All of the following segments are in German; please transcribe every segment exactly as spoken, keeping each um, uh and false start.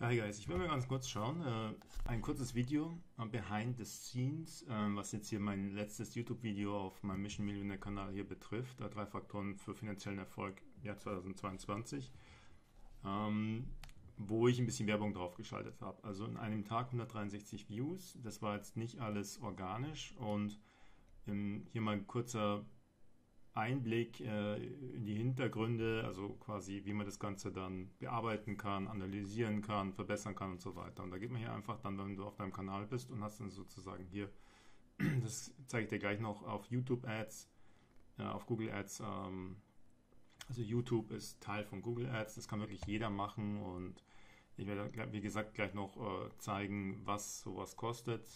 Hi guys, ich will mal ganz kurz schauen, äh, ein kurzes Video äh, behind the scenes, äh, was jetzt hier mein letztes YouTube-Video auf meinem Mission Millionaire Kanal hier betrifft, äh, drei Faktoren für finanziellen Erfolg Jahr zweitausendzweiundzwanzig, ähm, wo ich ein bisschen Werbung drauf geschaltet habe. Also in einem Tag hundertdreiundsechzig Views, das war jetzt nicht alles organisch und ähm, hier mal ein kurzer Einblick äh, in die Hintergründe, also quasi wie man das Ganze dann bearbeiten kann, analysieren kann, verbessern kann und so weiter. Und da geht man hier einfach dann, wenn du auf deinem Kanal bist und hast dann sozusagen hier, das zeige ich dir gleich noch, auf YouTube Ads, äh, auf Google Ads, ähm, also YouTube ist Teil von Google Ads, das kann wirklich jeder machen und ich werde, wie gesagt, gleich noch äh, zeigen, was sowas kostet.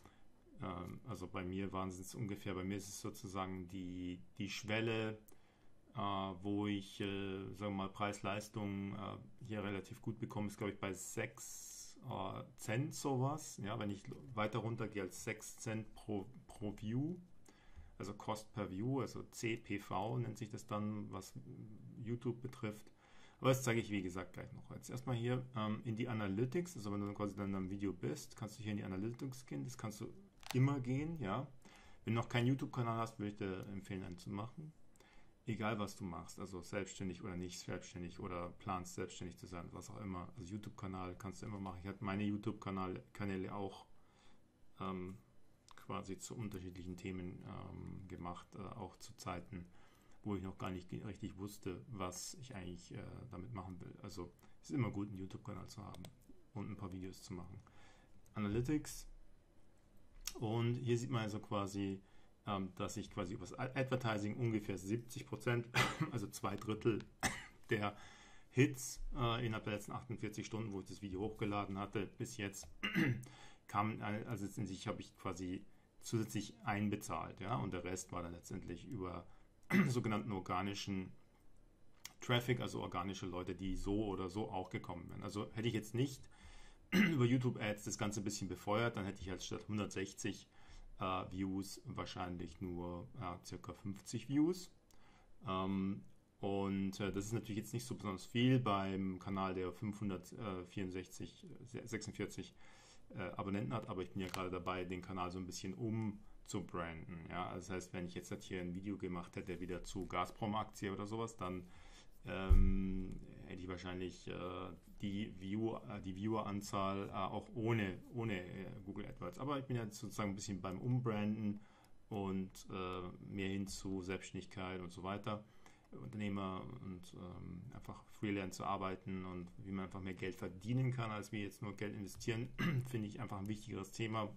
Also bei mir waren es ungefähr, bei mir ist es sozusagen die, die Schwelle, äh, wo ich, äh, sagen wir mal, Preis-Leistung äh, hier relativ gut bekomme, ist glaube ich bei sechs äh, Cent sowas. Ja, wenn ich weiter runter gehe als sechs Cent pro, pro View, also Cost per View, also C P V nennt sich das dann, was YouTube betrifft. Aber das zeige ich wie gesagt gleich noch. Jetzt erstmal hier ähm, in die Analytics, also wenn du quasi dann am Video bist, kannst du hier in die Analytics gehen, das kannst du immer gehen, ja. Wenn du noch keinen YouTube-Kanal hast, würde ich dir empfehlen, einen zu machen. Egal, was du machst, also selbstständig oder nicht selbstständig oder planst selbstständig zu sein, was auch immer. Also YouTube-Kanal kannst du immer machen. Ich habe meine YouTube-Kanäle auch ähm, quasi zu unterschiedlichen Themen ähm, gemacht, äh, auch zu Zeiten, wo ich noch gar nicht richtig wusste, was ich eigentlich äh, damit machen will. Also es ist immer gut, einen YouTube-Kanal zu haben und ein paar Videos zu machen. Analytics. Und hier sieht man also quasi, ähm, dass ich quasi über das Advertising ungefähr siebzig Prozent, also zwei Drittel der Hits äh, innerhalb der letzten achtundvierzig Stunden, wo ich das Video hochgeladen hatte, bis jetzt kamen, also jetzt in sich habe ich quasi zusätzlich einbezahlt, ja, und der Rest war dann letztendlich über sogenannten organischen Traffic, also organische Leute, die so oder so auch gekommen wären. Also hätte ich jetzt nicht über YouTube Ads das Ganze ein bisschen befeuert, dann hätte ich halt statt hundertsechzig äh, Views wahrscheinlich nur äh, circa fünfzig Views. Ähm, und äh, das ist natürlich jetzt nicht so besonders viel beim Kanal, der fünfhundertvierundsechzig, sechsundvierzig äh, Abonnenten hat, aber ich bin ja gerade dabei, den Kanal so ein bisschen umzubranden. Ja? Das heißt, wenn ich jetzt hier ein Video gemacht hätte, wieder zu Gazprom-Aktie oder sowas, dann ähm, hätte ich wahrscheinlich äh, die, View, äh, die Viewer-Anzahl äh, auch ohne, ohne äh, Google AdWords. Aber ich bin jetzt sozusagen ein bisschen beim Umbranden und äh, mehr hin zu Selbstständigkeit und so weiter, Unternehmer und ähm, einfach Freelance zu arbeiten und wie man einfach mehr Geld verdienen kann, als wir jetzt nur Geld investieren, finde ich einfach ein wichtigeres Thema.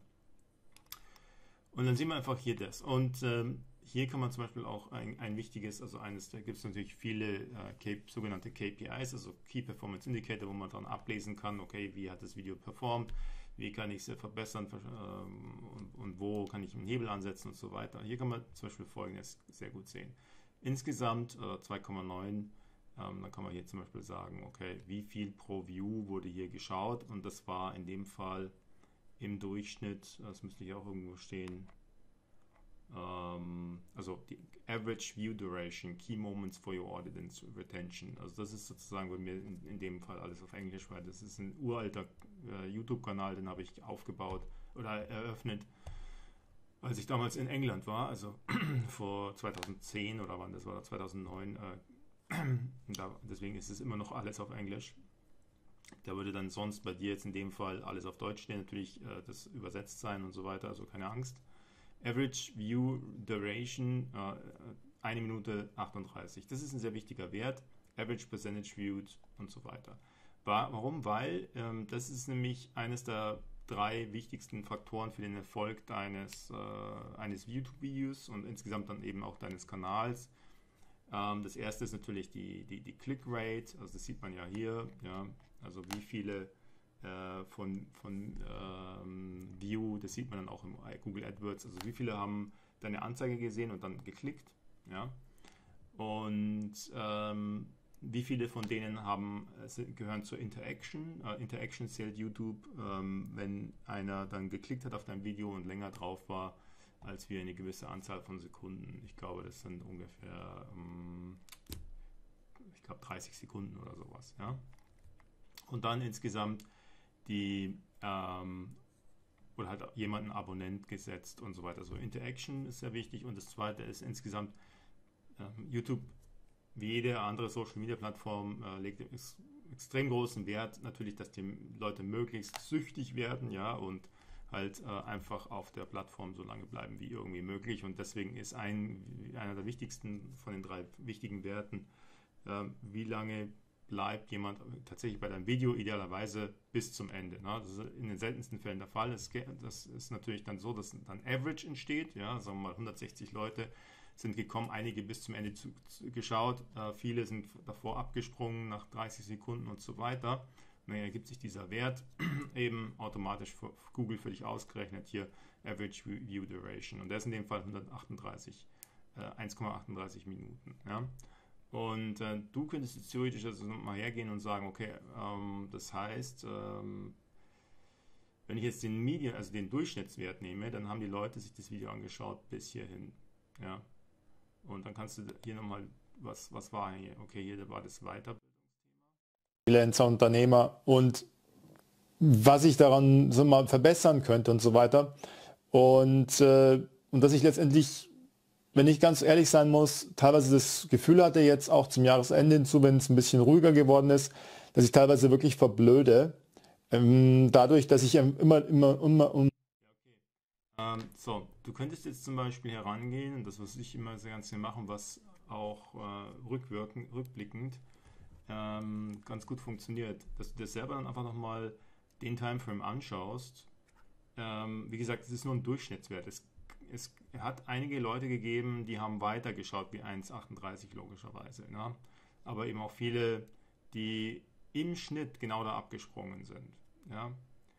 Und dann sehen wir einfach hier das. Und ähm, hier kann man zum Beispiel auch ein, ein wichtiges, also eines, da gibt es natürlich viele äh, sogenannte K P Is, also Key Performance Indicator, wo man dann ablesen kann, okay, wie hat das Video performt, wie kann ich es verbessern ähm, und, und wo kann ich einen Hebel ansetzen und so weiter. Hier kann man zum Beispiel Folgendes sehr gut sehen. Insgesamt äh, zwei Komma neun, ähm, dann kann man hier zum Beispiel sagen, okay, wie viel pro View wurde hier geschaut, und das war in dem Fall im Durchschnitt, das müsste hier auch irgendwo stehen, ähm, also die Average View Duration, Key Moments for your Audience Retention. Also das ist sozusagen bei mir in, in dem Fall alles auf Englisch, weil das ist ein uralter äh, YouTube-Kanal, den habe ich aufgebaut oder eröffnet, als ich damals in England war, also vor zweitausendzehn oder wann das war, zweitausendneun. Äh, da, deswegen ist es immer noch alles auf Englisch. Da würde dann sonst bei dir jetzt in dem Fall alles auf Deutsch stehen, natürlich äh, das übersetzt sein und so weiter, also keine Angst. Average View Duration, äh, eine Minute achtunddreißig. Das ist ein sehr wichtiger Wert. Average Percentage Viewed und so weiter. War, warum? Weil ähm, das ist nämlich eines der drei wichtigsten Faktoren für den Erfolg deines, äh, eines YouTube-Videos und insgesamt dann eben auch deines Kanals. Ähm, das erste ist natürlich die, die, die Click-Rate, also das sieht man ja hier, ja, also wie viele äh, von, von ähm, View, das sieht man dann auch im Google AdWords, also wie viele haben deine Anzeige gesehen und dann geklickt, ja, und ähm, wie viele von denen haben, gehören zur Interaction. Uh, Interaction zählt YouTube, ähm, wenn einer dann geklickt hat auf dein Video und länger drauf war, als wir eine gewisse Anzahl von Sekunden. Ich glaube, das sind ungefähr, ähm, ich glaube, dreißig Sekunden oder sowas. Ja? Und dann insgesamt die ähm, oder halt jemanden Abonnent gesetzt und so weiter. So Interaction ist sehr wichtig und das zweite ist insgesamt ähm, YouTube, wie jede andere Social Media Plattform, äh, legt ex extrem großen Wert natürlich, dass die Leute möglichst süchtig werden, ja, und halt äh, einfach auf der Plattform so lange bleiben wie irgendwie möglich. Und deswegen ist ein, einer der wichtigsten von den drei wichtigen Werten, äh, wie lange bleibt jemand tatsächlich bei deinem Video, idealerweise bis zum Ende. Ne? Das ist in den seltensten Fällen der Fall. Das ist natürlich dann so, dass dann Average entsteht, ja, sagen wir mal hundertsechzig Leute sind gekommen, einige bis zum Ende zu, zu, geschaut, äh, viele sind davor abgesprungen nach dreißig Sekunden und so weiter. Und dann ergibt sich dieser Wert eben automatisch für Google für dich ausgerechnet, hier Average View Duration. Und der ist in dem Fall hundertachtunddreißig, äh, eins Komma achtunddreißig Minuten. Ja? Und äh, du könntest jetzt theoretisch also mal hergehen und sagen, okay, ähm, das heißt, ähm, wenn ich jetzt den Median, also den Durchschnittswert nehme, dann haben die Leute sich das Video angeschaut bis hierhin. Ja? Und dann kannst du hier nochmal, was, was war hier? Okay, hier war das Weiterbildungsthema. Freelancer, Unternehmer und was ich daran so mal verbessern könnte und so weiter. Und, äh, und dass ich letztendlich, wenn ich ganz ehrlich sein muss, teilweise das Gefühl hatte, jetzt auch zum Jahresende hinzu, wenn es ein bisschen ruhiger geworden ist, dass ich teilweise wirklich verblöde. Ähm, dadurch, dass ich immer, immer, immer, um Ähm, so, du könntest jetzt zum Beispiel herangehen, und das, was ich immer sehr ganz gerne machen, was auch äh, rückwirkend, rückblickend ähm, ganz gut funktioniert, dass du dir selber dann einfach nochmal den Timeframe anschaust. Ähm, wie gesagt, es ist nur ein Durchschnittswert. Es, es hat einige Leute gegeben, die haben weiter geschaut wie eins Komma achtunddreißig logischerweise. Ne? Aber eben auch viele, die im Schnitt genau da abgesprungen sind. Ja?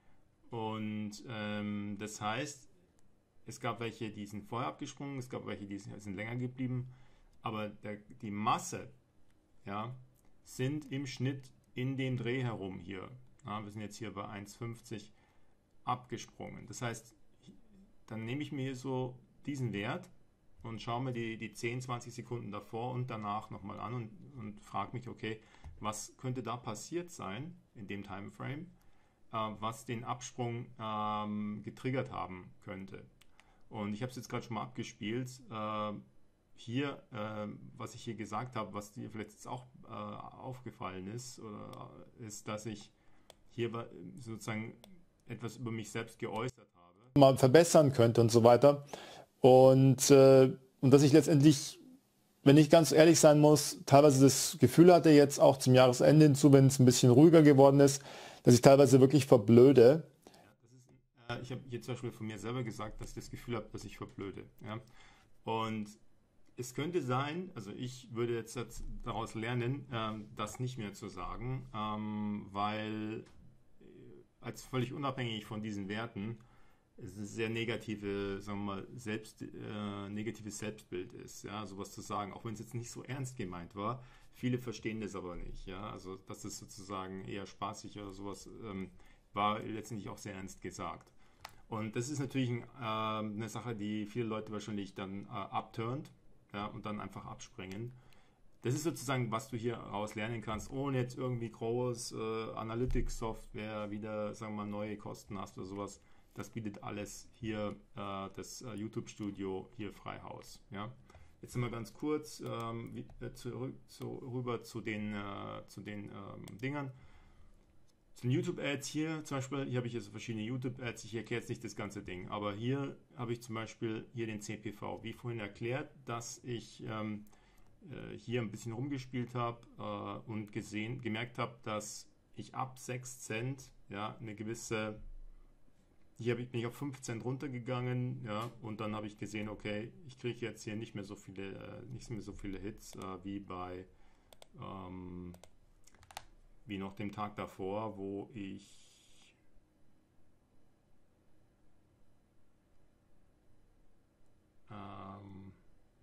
Und ähm, das heißt, es gab welche, die sind vorher abgesprungen, es gab welche, die sind länger geblieben, aber der, die Masse, ja, sind im Schnitt in dem Dreh herum hier. Ja, wir sind jetzt hier bei eins Komma fünfzig abgesprungen. Das heißt, dann nehme ich mir hier so diesen Wert und schaue mir die, die zehn, zwanzig Sekunden davor und danach nochmal an und, und frage mich, okay, was könnte da passiert sein in dem Timeframe, äh, was den Absprung ähm, getriggert haben könnte. Und ich habe es jetzt gerade schon mal abgespielt. Äh, hier, äh, was ich hier gesagt habe, was dir vielleicht jetzt auch äh, aufgefallen ist, oder, ist, dass ich hier sozusagen etwas über mich selbst geäußert habe. Mal verbessern könnte und so weiter. Und, äh, und dass ich letztendlich, wenn ich ganz ehrlich sein muss, teilweise das Gefühl hatte, jetzt auch zum Jahresende hinzu, wenn es ein bisschen ruhiger geworden ist, dass ich teilweise wirklich verblöde. Ich habe hier zum Beispiel von mir selber gesagt, dass ich das Gefühl habe, dass ich verblöde. Ja? Und es könnte sein, also ich würde jetzt daraus lernen, ähm, das nicht mehr zu sagen, ähm, weil äh, als völlig unabhängig von diesen Werten es ein sehr negative, sagen wir mal, selbst, äh, negatives Selbstbild ist, ja, sowas zu sagen, auch wenn es jetzt nicht so ernst gemeint war. Viele verstehen das aber nicht, ja, also das ist sozusagen eher spaßig oder sowas, ähm, war letztendlich auch sehr ernst gesagt. Und das ist natürlich ein, äh, eine Sache, die viele Leute wahrscheinlich dann äh, abturnt, ja, und dann einfach abspringen. Das ist sozusagen, was du hier raus lernen kannst, ohne jetzt irgendwie groß äh, Analytics-Software, wieder, sagen wir mal, neue Kosten hast oder sowas. Das bietet alles hier äh, das äh, YouTube-Studio hier frei Haus. Ja. Jetzt sind wir ganz kurz ähm, wie, äh, zurück, zu, rüber zu den, äh, zu den ähm, Dingern. Zu den YouTube-Ads hier zum Beispiel, hier habe ich jetzt verschiedene YouTube-Ads, ich erkläre jetzt nicht das ganze Ding, aber hier habe ich zum Beispiel hier den C P V, wie vorhin erklärt, dass ich ähm, äh, hier ein bisschen rumgespielt habe äh, und gesehen, gemerkt habe, dass ich ab sechs Cent, ja, eine gewisse, hier habe ich mich auf fünf Cent runtergegangen, ja, und dann habe ich gesehen, okay, ich kriege jetzt hier nicht mehr so viele, äh, nicht mehr so viele Hits äh, wie bei ähm, wie noch dem Tag davor, wo ich ähm,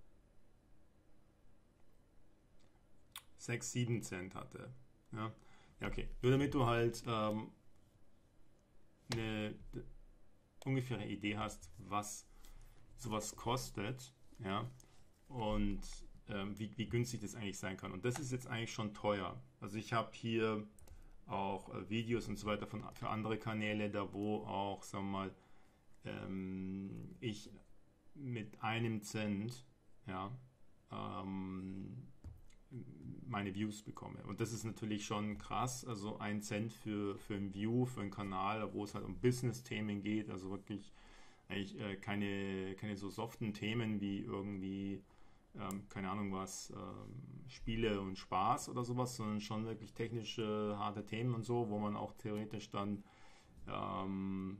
sechs, sieben Cent hatte. Ja, ja, okay. Nur damit du halt ähm, eine ungefähre Idee hast, was sowas kostet, ja, und ähm, wie, wie günstig das eigentlich sein kann. Und das ist jetzt eigentlich schon teuer. Also ich habe hier auch äh, Videos und so weiter von, für andere Kanäle, da wo auch, sagen wir mal, ähm, ich mit einem Cent, ja, ähm, meine Views bekomme. Und das ist natürlich schon krass, also ein Cent für, für ein View, für einen Kanal, wo es halt um Business-Themen geht, also wirklich eigentlich äh, keine, keine so soften Themen wie irgendwie, ähm, keine Ahnung was, ähm, Spiele und Spaß oder sowas, sondern schon wirklich technische, harte Themen und so, wo man auch theoretisch dann ähm,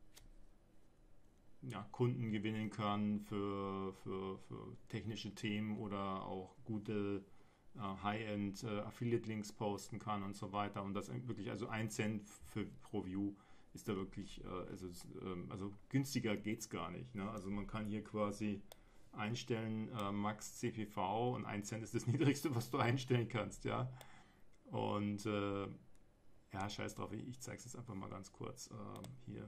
ja, Kunden gewinnen kann für, für, für technische Themen oder auch gute äh, High-End äh, Affiliate-Links posten kann und so weiter. Und das wirklich, also ein Cent für, pro View ist da wirklich, äh, also, ähm, also günstiger geht es gar nicht. Ne? Also man kann hier quasi einstellen, äh, Max C P V, und ein Cent ist das niedrigste, was du einstellen kannst, ja. Und äh, ja, scheiß drauf, ich, ich zeige es jetzt einfach mal ganz kurz ähm, hier.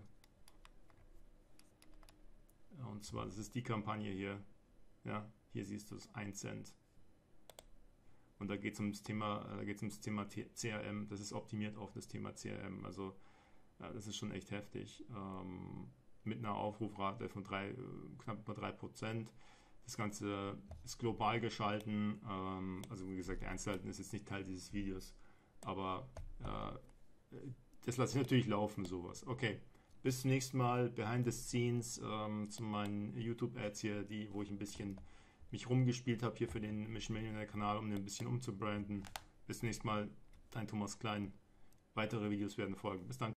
Und zwar, das ist die Kampagne hier. Ja, hier siehst du es, ein Cent. Und da geht es ums Thema, da geht es ums Thema C R M. Das ist optimiert auf das Thema C R M. Also ja, das ist schon echt heftig. Ähm, mit einer Aufrufrate von drei, knapp über drei Prozent. Das Ganze ist global geschalten. Ähm, also wie gesagt, die Einzelheiten ist jetzt nicht Teil dieses Videos. Aber äh, das lasse ich natürlich laufen, sowas. Okay. Bis zum nächsten Mal, Behind the Scenes, ähm, zu meinen YouTube-Ads hier, die, wo ich ein bisschen mich rumgespielt habe hier für den Mission Millionaire Kanal, um den ein bisschen umzubranden. Bis zum nächsten Mal, dein Thomas Klein. Weitere Videos werden folgen. Bis dann.